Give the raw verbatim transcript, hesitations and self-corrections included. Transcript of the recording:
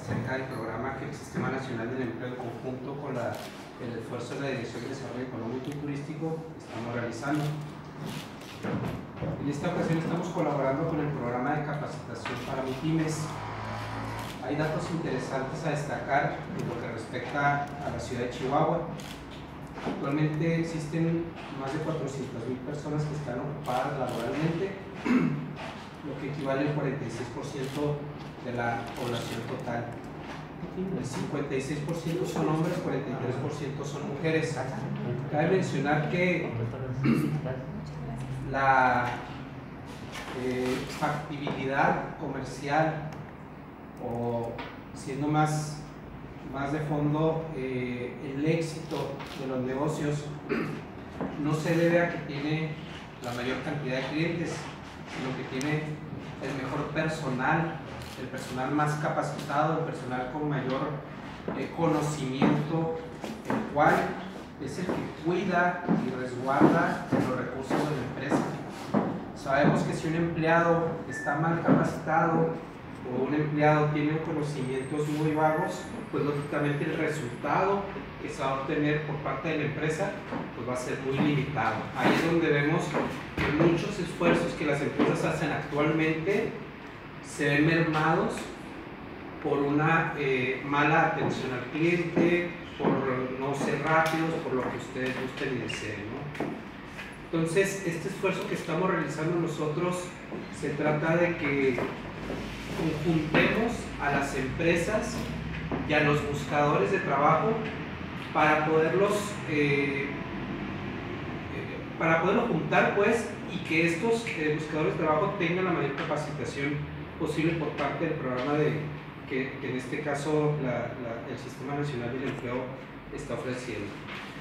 acerca del programa que el Sistema Nacional del Empleo, en conjunto con la, el esfuerzo de la Dirección de Desarrollo Económico y Turístico, estamos realizando. En esta ocasión estamos colaborando con el programa de capacitación para MIPYMES. Hay datos interesantes a destacar en lo que respecta a la ciudad de Chihuahua. Actualmente existen más de cuatrocientas mil personas que están ocupadas laboralmente, lo que equivale al cuarenta y seis por ciento de la población total. El cincuenta y seis por ciento son hombres, cuarenta y tres por ciento son mujeres. Cabe mencionar que la eh, factibilidad comercial, o siendo más, más de fondo, eh, el éxito de los negocios no se debe a que tiene la mayor cantidad de clientes, sino que tiene el mejor personal, el personal más capacitado, el personal con mayor eh, conocimiento, el cual es el que cuida y resguarda los recursos de la empresa. Sabemos que si un empleado está mal capacitado o un empleado tiene conocimientos muy vagos, pues lógicamente el resultado que se va a obtener por parte de la empresa pues va a ser muy limitado. Ahí es donde vemos que muchos esfuerzos que las empresas hacen actualmente se ven mermados por una eh, mala atención al cliente, por no ser rápidos, por lo que ustedes gusten y deseen, ¿no? Entonces, este esfuerzo que estamos realizando nosotros se trata de que conjuntemos a las empresas y a los buscadores de trabajo para poderlos eh, eh, para poderlos juntar, pues, y que estos eh, buscadores de trabajo tengan la mayor capacitación posible por parte del programa de que, que en este caso la, la, el Sistema Nacional del Empleo está ofreciendo.